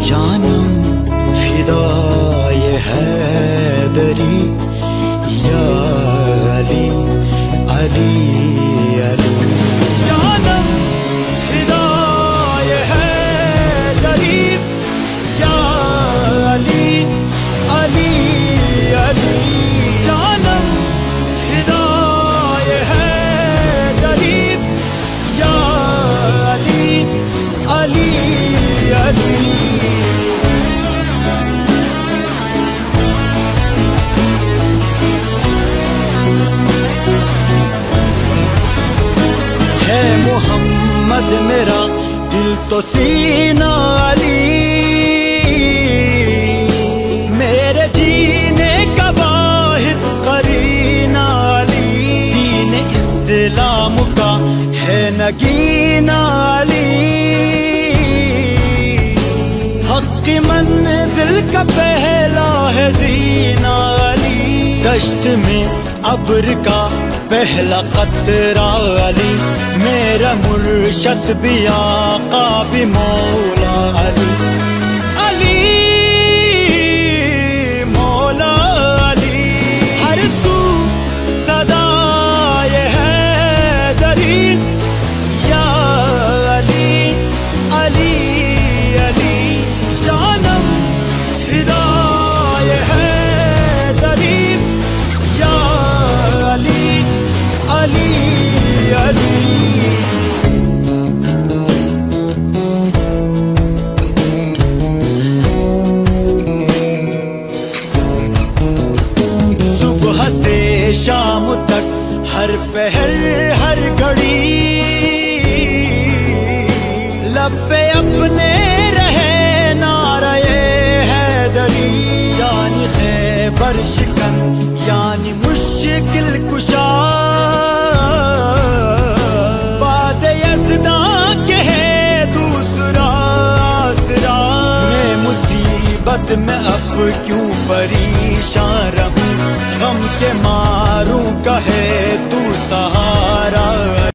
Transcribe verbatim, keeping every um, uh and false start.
जानम फिदाए हैदरी या अली अली अली। जानम फिदाए हैदरी या अली अली अली। जानम फिदाए हैदरी या अली अली अली। है मोहम्मद मेरा दिल तो सीना अली, मेरे जीने का वाहिद करीना अली। दीन इस्लाम का है नगीना अली, हक की मंजिल का पहला है जीना अली। दश्त में अब्र का पहला कतरा अली, मेरा मुर्शद भी आका भी मौला अली। अली मौला अली। हर तू सदाए हैदरी या अली अली अली। जानम फिदाए हैदरी या अली अली अली। सुबह से शाम तक हर पहर हर घड़ी लब पे अपने रहे नारे हैदरी। यानी खैबर शिकन यानी मुश्किल कुशा, बाद यज़दा के है दूसरा आसरा। मैं मुसीबत में अब क्यों परेशान रहूं, गम के मारूं कहे तू सहारा